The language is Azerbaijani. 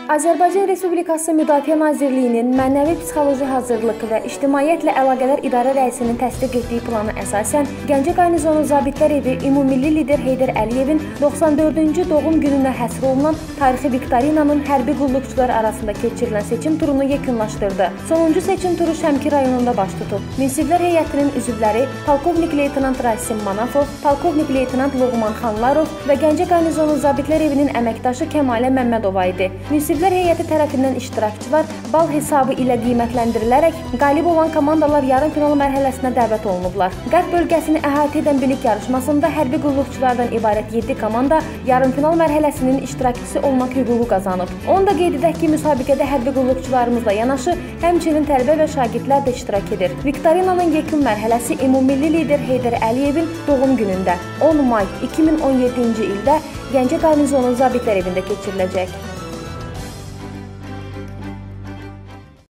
Azərbaycan Respublikası Müdafiə Nazirliyinin Mənəvi Psixoloji Hazırlıq və İctimaiyyətlə Əlaqələr İdarə Rəisinin təsdiq etdiyi plana əsasən Gəncə Qarnizonu Zabitlər Evi Ümumilli lider Heydər Əliyevin 94-cü doğum gününə həsr olunan tarixi viktorinanın hərbi qulluqçular arasında keçirilən seçim turunu yekunlaşdırdı. Sonuncu seçim turu Şəmkir rayonunda baş tutub. Münsiflər heyətinin üzvləri Polkovnik Leytenant Rasim Manafov, Polkovnik Leytenant Loğman Xanlarov və Gəncə Qarnizonu Zabitlər Evinin əməkdaşı Kəmalə Məmmədova idi. Münsiflər heyəti tərəfindən iştirakçılar bal hesabı ilə qiymətləndirilərək qalib olan komandalar yarım final mərhələsinə dəvət olunublar. Qərb bölgəsini əhatə edən bilik yarışmasında hərbi qulluqçulardan ibarət 7 komanda yarım final mərhələsinin iştirakçısı olmaq hüququ qazanıb. Onu da qeyd edək ki, müsabiqədə hərbi qulluqçularımızla yanaşı, həmçinin tələbə və şagirdlər də iştirak edir. Viktorinanın yekun mərhələsi Ümumilli lider Heydər Əliyevin doğum günündə 10 may 2017-ci ildə Gəncə Qarnizonu Zabitlər Evində keçiriləcək.